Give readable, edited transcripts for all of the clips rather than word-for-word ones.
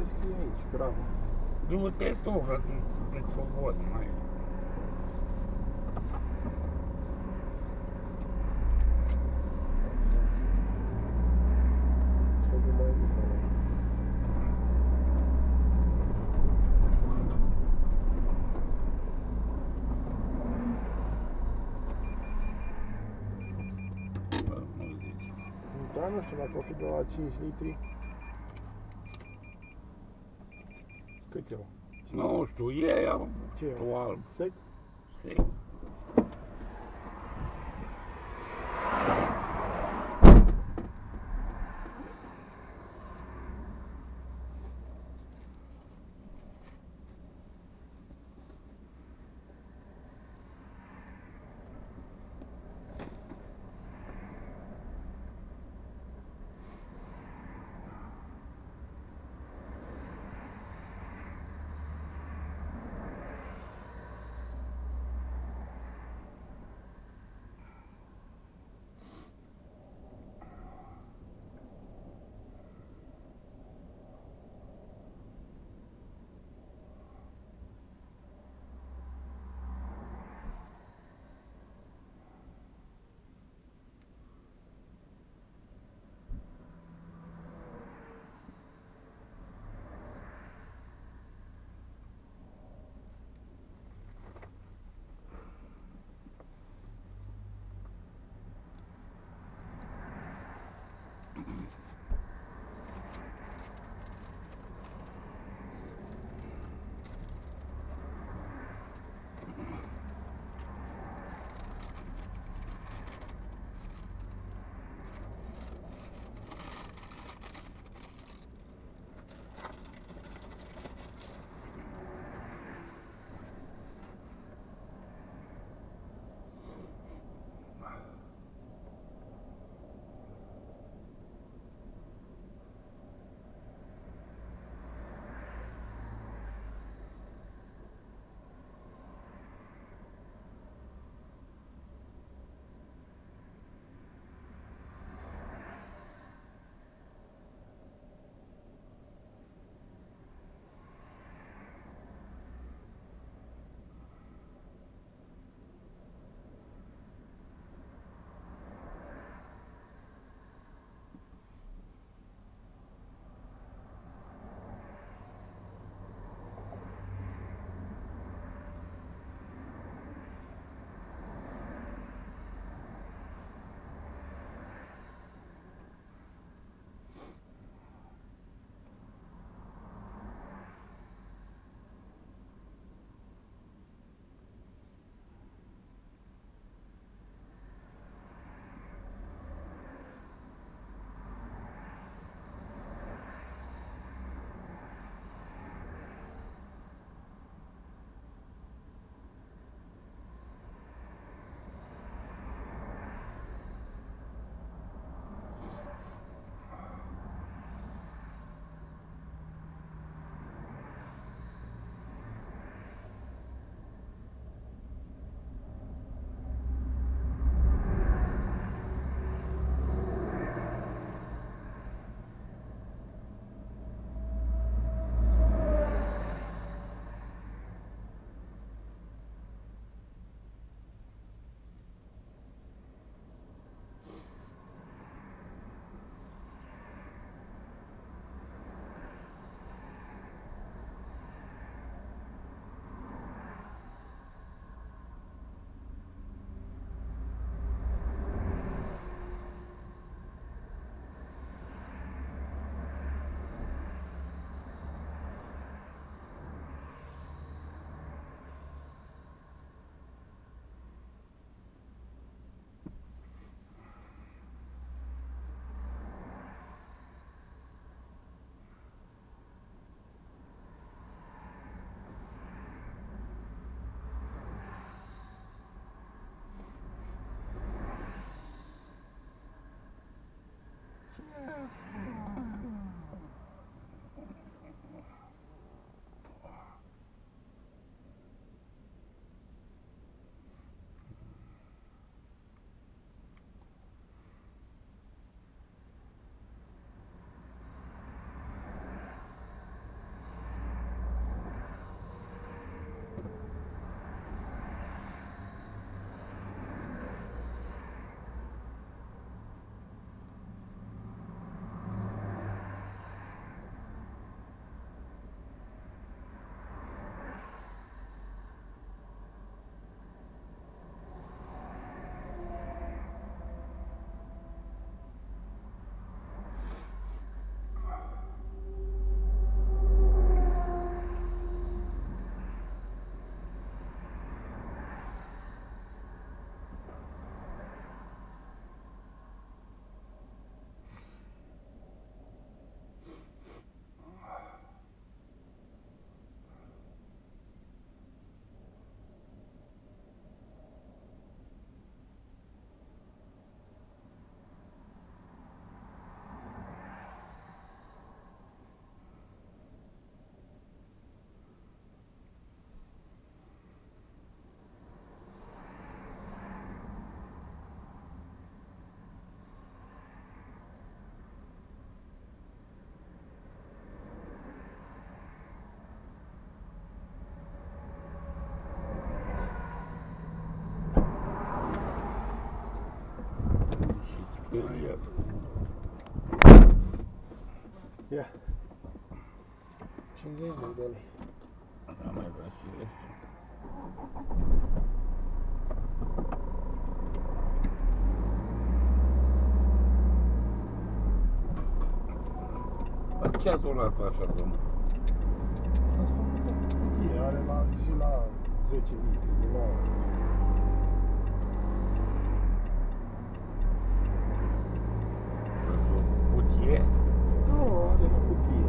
scrie aici, gramă. Du-te tu, că tu văd mai... Da, nu știu, dacă o fi de la 5 litri. Cât e? Nu știu, e Ce e? tu alb. Sec? Sec. el. Ia. 50 de lei. Da, mai vrea și restul. Dar ce a durat așa, domnule? Ați făcut o cutie, are și la 10 litri, la... O cutie? Nu, are la cutie.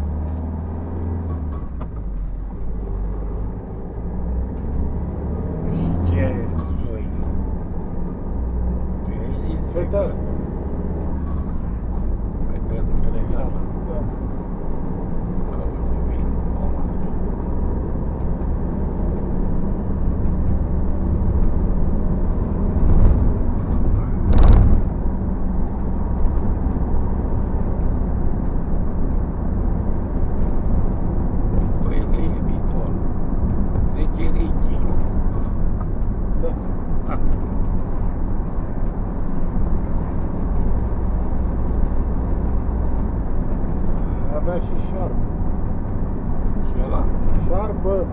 Și ce soi? Tu ai zis? Fetească. Fetească legală? Da. Auzi, bine, comandă. Păi de iubitor. 10 lei kilo. Da. Ah. Avea și șarpă. Și ăla? Șarpă.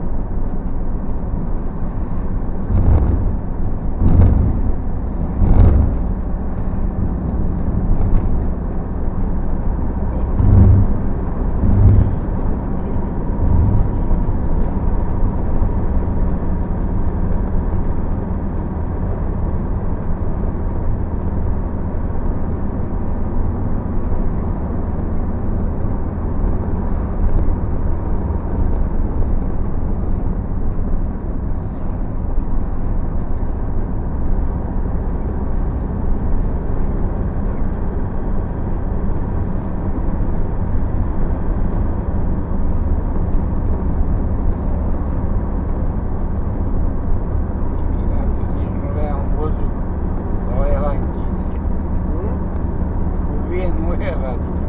Dimineața nici nu le-am văzut. Sau era închise. Cu vin nu era dimineața.